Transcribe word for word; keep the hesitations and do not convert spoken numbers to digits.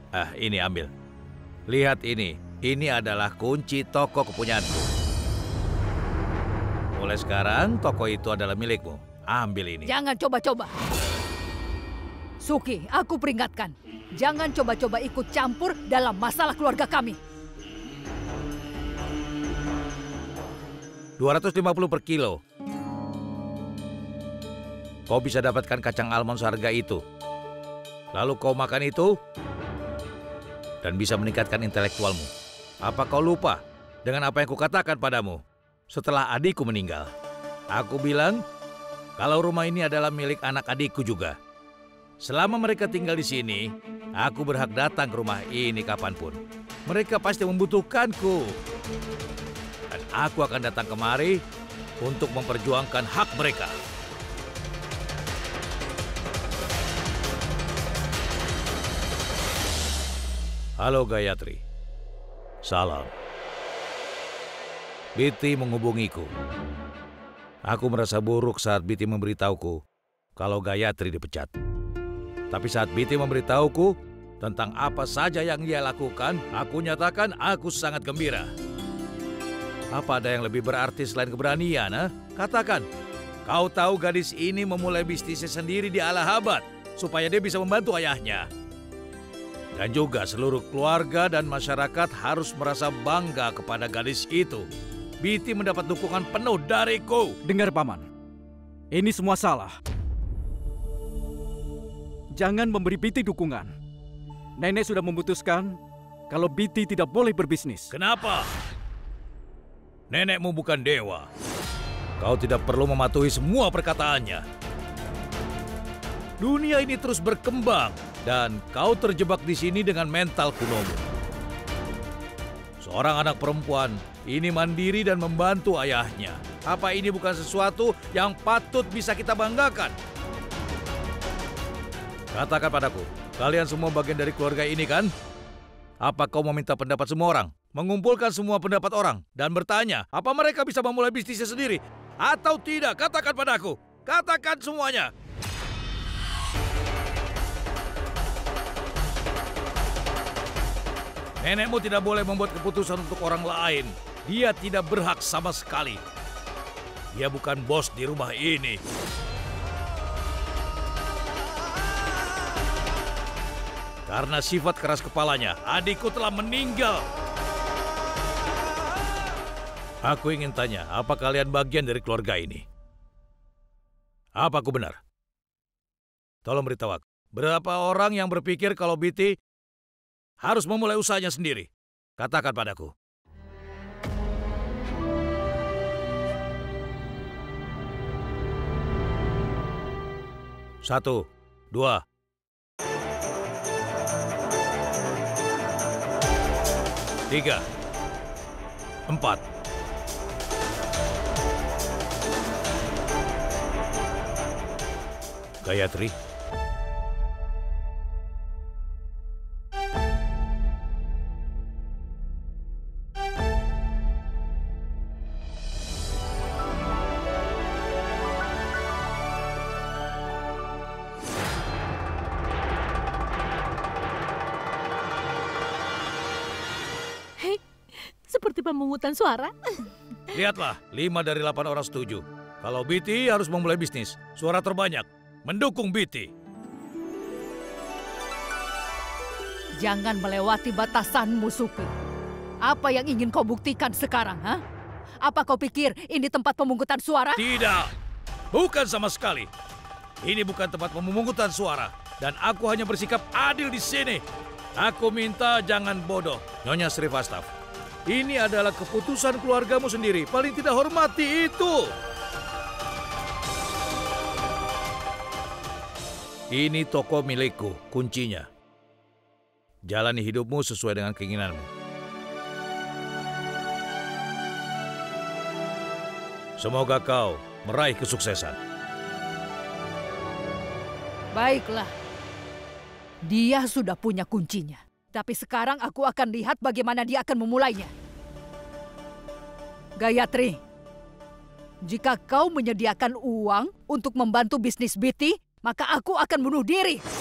Ah, ini ambil. Lihat ini. Ini adalah kunci toko kepunyaanku. Mulai sekarang, toko itu adalah milikmu. Ambil ini. Jangan coba-coba. Suki, aku peringatkan. Jangan coba-coba ikut campur dalam masalah keluarga kami. dua ratus lima puluh per kilo. Kau bisa dapatkan kacang almond seharga itu. Lalu kau makan itu, dan bisa meningkatkan intelektualmu. Apa kau lupa dengan apa yang kukatakan padamu setelah adikku meninggal? Aku bilang kalau rumah ini adalah milik anak adikku juga. Selama mereka tinggal di sini, aku berhak datang ke rumah ini kapanpun. Mereka pasti membutuhkanku. Dan aku akan datang kemari untuk memperjuangkan hak mereka. Halo Gayatri. Salam. Biti menghubungiku. Aku merasa buruk saat Biti memberitahuku kalau Gayatri dipecat. Tapi saat Biti memberitahuku tentang apa saja yang ia lakukan, aku nyatakan aku sangat gembira. Apa ada yang lebih berarti selain keberanian? Ha? Katakan, kau tahu gadis ini memulai bisnisnya sendiri di Allahabad supaya dia bisa membantu ayahnya. Dan juga seluruh keluarga dan masyarakat harus merasa bangga kepada gadis itu. Biti mendapat dukungan penuh dariku. Dengar Paman, ini semua salah. Jangan memberi Biti dukungan. Nenek sudah memutuskan kalau Biti tidak boleh berbisnis. Kenapa? Nenekmu bukan dewa. Kau tidak perlu mematuhi semua perkataannya. Dunia ini terus berkembang. Dan kau terjebak di sini dengan mental kunomu. Seorang anak perempuan ini mandiri dan membantu ayahnya. Apa ini bukan sesuatu yang patut bisa kita banggakan? Katakan padaku, kalian semua bagian dari keluarga ini kan? Apa kau meminta pendapat semua orang? Mengumpulkan semua pendapat orang dan bertanya, apa mereka bisa memulai bisnisnya sendiri? Atau tidak? Katakan padaku. Katakan semuanya. Nenekmu tidak boleh membuat keputusan untuk orang lain. Dia tidak berhak sama sekali. Dia bukan bos di rumah ini. Karena sifat keras kepalanya, adikku telah meninggal. Aku ingin tanya, apa kalian bagian dari keluarga ini? Apa aku benar? Tolong beritahu aku, berapa orang yang berpikir kalau Biti harus memulai usahanya sendiri? Katakan padaku. Satu, dua. Tiga. Empat. Gayatri. Seperti pemungutan suara. Lihatlah, lima dari delapan orang setuju. Kalau Biti harus memulai bisnis, suara terbanyak mendukung Biti. Jangan melewati batasanmu, Suki. Apa yang ingin kau buktikan sekarang, ha? Apa kau pikir ini tempat pemungutan suara? Tidak, bukan sama sekali. Ini bukan tempat pemungutan suara. Dan aku hanya bersikap adil di sini. Aku minta jangan bodoh, Nyonya Sri Vastaf. Ini adalah keputusan keluargamu sendiri. Paling tidak hormati itu. Ini toko milikku, kuncinya. Jalani hidupmu sesuai dengan keinginanmu. Semoga kau meraih kesuksesan. Baiklah. Dia sudah punya kuncinya. Tapi sekarang aku akan lihat bagaimana dia akan memulainya. Gayatri, jika kau menyediakan uang untuk membantu bisnis Biti, maka aku akan bunuh diri.